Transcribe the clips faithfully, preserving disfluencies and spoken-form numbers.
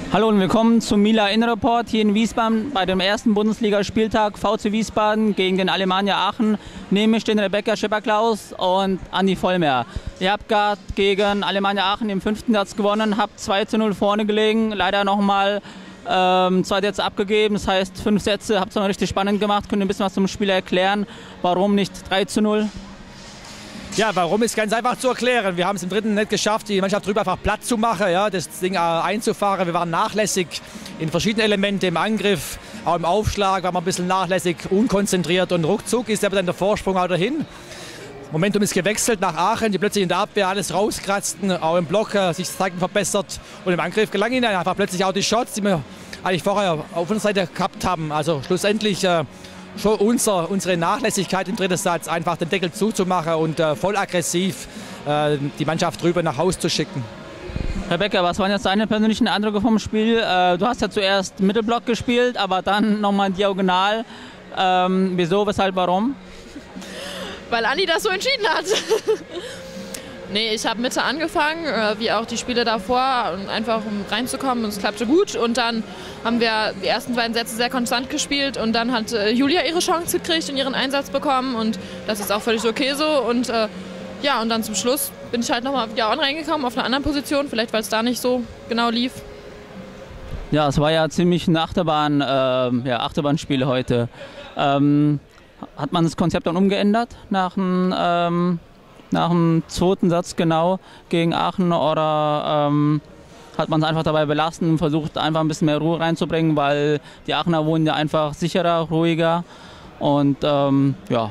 Hallo und willkommen zum Mila Innenreport hier in Wiesbaden bei dem ersten Bundesligaspieltag V C Wiesbaden gegen den Alemannia Aachen. Neben mir stehen Rebecca Schepper-Klaus und Andi Vollmer. Ihr habt gerade gegen Alemannia Aachen im fünften Satz gewonnen, habt zwei zu null vorne gelegen, leider nochmal ähm, zwei Sätze abgegeben, das heißt fünf Sätze, habt es noch richtig spannend gemacht. Könnt ihr ein bisschen was zum Spiel erklären, warum nicht drei zu null? Ja, warum ist ganz einfach zu erklären. Wir haben es im dritten nicht geschafft, die Mannschaft drüber einfach platt zu machen, ja, das Ding äh, einzufahren. Wir waren nachlässig in verschiedenen Elementen im Angriff, auch im Aufschlag waren wir ein bisschen nachlässig, unkonzentriert und ruckzuck ist aber dann der Vorsprung auch dahin. Momentum ist gewechselt nach Aachen, die plötzlich in der Abwehr alles rauskratzten, auch im Block äh, sich das Zeigen verbessert und im Angriff gelang ihnen einfach plötzlich auch die Shots, die wir eigentlich vorher auf unserer Seite gehabt haben. Also schlussendlich äh, schon unser, unsere Nachlässigkeit im dritten Satz, einfach den Deckel zuzumachen und äh, voll aggressiv äh, die Mannschaft drüber nach Hause zu schicken. Rebecca, was waren jetzt deine persönlichen Eindrücke vom Spiel? Äh, du hast ja zuerst Mittelblock gespielt, aber dann nochmal diagonal. Ähm, wieso, weshalb, warum? Weil Andi das so entschieden hat. Nee, ich habe Mitte angefangen, wie auch die Spiele davor, einfach um reinzukommen und es klappte gut. Und dann haben wir die ersten beiden Sätze sehr konstant gespielt und dann hat Julia ihre Chance gekriegt und ihren Einsatz bekommen und das ist auch völlig okay so. Und äh, ja, und dann zum Schluss bin ich halt nochmal wieder reingekommen auf einer anderen Position, vielleicht weil es da nicht so genau lief. Ja, es war ja ziemlich ein Achterbahn, äh, ja, Achterbahnspiel heute. Ähm, hat man das Konzept dann umgeändert nach dem... Ähm Nach dem zweiten Satz genau gegen Aachen oder ähm, hat man es einfach dabei belassen und versucht einfach ein bisschen mehr Ruhe reinzubringen, weil die Aachener wohnen ja einfach sicherer, ruhiger und ähm, ja.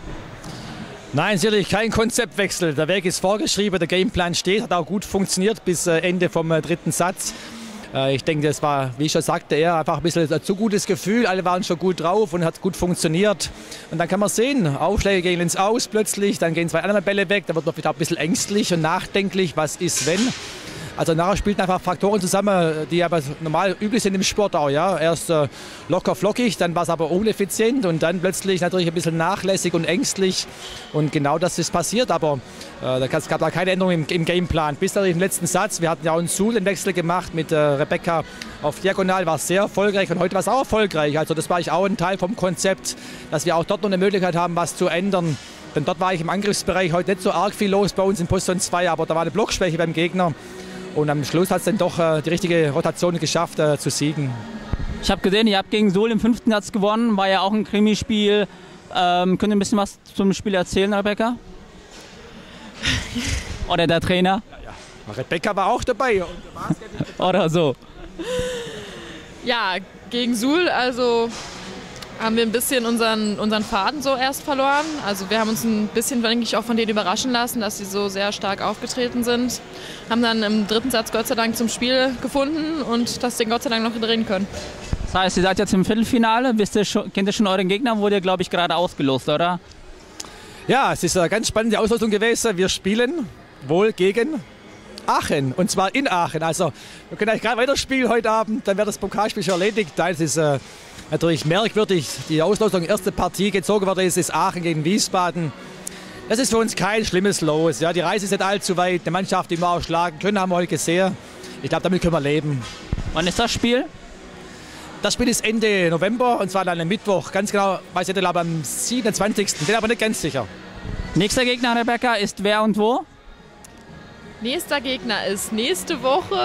Nein, sicherlich kein Konzeptwechsel. Der Weg ist vorgeschrieben, der Gameplan steht, hat auch gut funktioniert bis äh, Ende vom äh, dritten Satz. Ich denke, das war, wie ich schon sagte, eher einfach ein bisschen ein zu gutes Gefühl. Alle waren schon gut drauf und hat gut funktioniert. Und dann kann man sehen, Aufschläge gehen ins Aus plötzlich, dann gehen zwei andere Bälle weg, dann wird man wieder ein bisschen ängstlich und nachdenklich, was ist, wenn. Also nachher spielten einfach Faktoren zusammen, die aber normal üblich sind im Sport auch. Ja? Erst äh, locker flockig, dann war es aber uneffizient und dann plötzlich natürlich ein bisschen nachlässig und ängstlich. Und genau das ist passiert, aber äh, es gab da keine Änderung im, im Gameplan. Bis dann im letzten Satz, wir hatten ja auch in Suhl den Wechsel gemacht mit äh, Rebecca auf Diagonal, war sehr erfolgreich und heute war es auch erfolgreich. Also das war ich auch ein Teil vom Konzept, dass wir auch dort noch eine Möglichkeit haben, was zu ändern. Denn dort war ich im Angriffsbereich heute nicht so arg viel los bei uns in Position zwei, aber da war eine Blockschwäche beim Gegner. Und am Schluss hat es dann doch äh, die richtige Rotation geschafft, äh, zu siegen. Ich habe gesehen, ihr habt gegen Suhl im fünften Satz gewonnen, war ja auch ein Krimispiel. Ähm, könnt ihr ein bisschen was zum Spiel erzählen, Rebecca? Oder der Trainer? Ja, ja. Rebecca war auch dabei. Oder so. Ja, gegen Suhl, also haben wir ein bisschen unseren, unseren Faden so erst verloren. Also wir haben uns ein bisschen, denke ich, auch von denen überraschen lassen, dass sie so sehr stark aufgetreten sind. Haben dann im dritten Satz Gott sei Dank zum Spiel gefunden und das Ding Gott sei Dank noch drehen können. Das heißt, ihr seid jetzt im Viertelfinale, wisst ihr schon, kennt ihr schon euren Gegner, wurde ihr, glaube ich, gerade ausgelost, oder? Ja, es ist eine ganz spannende Auslosung gewesen. Wir spielen wohl gegen Aachen, und zwar in Aachen. Also wir können eigentlich gerade weiterspielen heute Abend, dann wäre das Pokalspiel schon erledigt. Das ist äh, natürlich merkwürdig, die Auslosung, erste Partie gezogen worden ist, ist Aachen gegen Wiesbaden. Das ist für uns kein schlimmes Los. Ja, die Reise ist nicht allzu weit, eine Mannschaft, die wir auch schlagen können, haben wir heute gesehen. Ich glaube, damit können wir leben. Wann ist das Spiel? Das Spiel ist Ende November, und zwar dann am Mittwoch. Ganz genau, weiß ich, glaube am siebenundzwanzigsten Bin aber nicht ganz sicher. Nächster Gegner, Rebecca, ist wer und wo? Nächster Gegner ist nächste Woche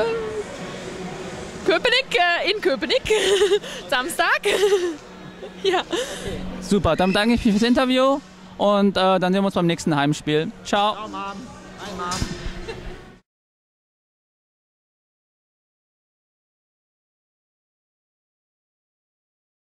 Köpenick, äh, in Köpenick, Samstag. Ja. Super, dann danke ich mich fürs Interview und äh, dann sehen wir uns beim nächsten Heimspiel. Ciao. Ciao, Mom. Hi, Mom.